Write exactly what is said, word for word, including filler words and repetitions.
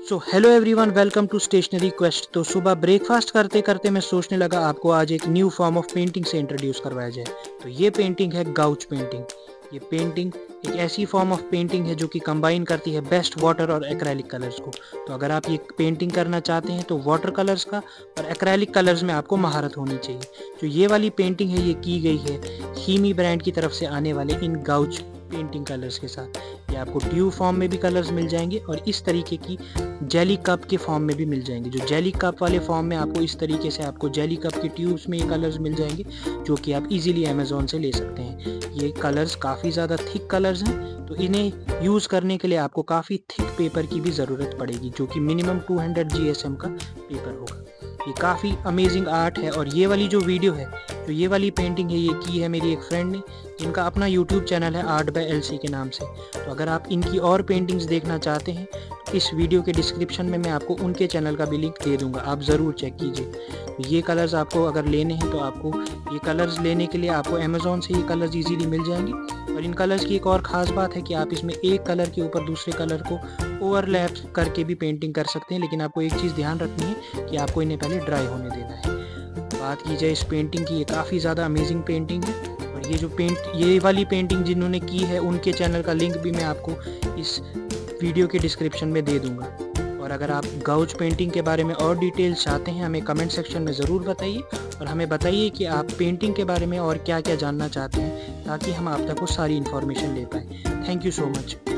So hello everyone, welcome to stationery quest. तो सुबह breakfast करते करते मैं सोचने लगा आपको आज एक न्यू फॉर्म ऑफ पेंटिंग से इंट्रोड्यूस करवाया जाए। तो ये पेंटिंग है गाउच पेंटिंग। ये पेंटिंग एक ऐसी फॉर्म ऑफ पेंटिंग है जो कि कंबाइन करती है बेस्ट वाटर और एक्रेलिक कलर्स को। तो अगर आप ये पेंटिंग करना चाहते हैं तो वाटर कलर्स का और एक्रेलिक कलर्स में आपको महारत होनी चाहिए। जो ये वाली पेंटिंग है ये की गई है हीमी ब्रांड की तरफ से आने वाले इन गाउच पेंटिंग कलर्स के साथ। ये आपको ट्यूब फॉर्म में भी कलर्स मिल जाएंगे और इस तरीके की जेली कप के फॉर्म में भी मिल जाएंगे। जो जेली कप वाले फॉर्म में आपको इस तरीके से आपको जेली कप की ट्यूब्स में ये कलर्स मिल जाएंगे जो कि आप इजीली अमेज़ॉन से ले सकते हैं। ये कलर्स काफ़ी ज़्यादा थिक कलर्स हैं, तो इन्हें यूज़ करने के लिए आपको काफ़ी थिक पेपर की भी ज़रूरत पड़ेगी जो कि minimum two hundred G S M का पेपर होगा। ये काफ़ी अमेजिंग आर्ट है। और ये वाली जो वीडियो है, जो ये वाली पेंटिंग है, ये की है मेरी एक फ्रेंड ने, जिनका अपना यूट्यूब चैनल है आर्ट बाय एलसी के नाम से। तो अगर आप इनकी और पेंटिंग्स देखना चाहते हैं तो इस वीडियो के डिस्क्रिप्शन में मैं आपको उनके चैनल का भी लिंक दे दूंगा, आप ज़रूर चेक कीजिए। ये कलर्स आपको अगर लेने हैं तो आपको ये कलर्स लेने के लिए आपको अमेज़ॉन से ये कलर्स ईजीली मिल जाएंगे। और इन कलर्स की एक और ख़ास बात है कि आप इसमें एक कलर के ऊपर दूसरे कलर को ओवरलैप करके भी पेंटिंग कर सकते हैं, लेकिन आपको एक चीज़ ध्यान रखनी है कि आपको इन्हें पहले ड्राई होने देना है। बात की जाए इस पेंटिंग की, ये काफ़ी ज़्यादा अमेजिंग पेंटिंग है। और ये जो पेंट ये वाली पेंटिंग जिन्होंने की है उनके चैनल का लिंक भी मैं आपको इस वीडियो के डिस्क्रिप्शन में दे दूंगा। और अगर आप गाउच पेंटिंग के बारे में और डिटेल्स चाहते हैं हमें कमेंट सेक्शन में ज़रूर बताइए और हमें बताइए कि आप पेंटिंग के बारे में और क्या क्या जानना चाहते हैं ताकि हम आप तक वो सारी इन्फॉर्मेशन ले पाएँ। Thank you so much.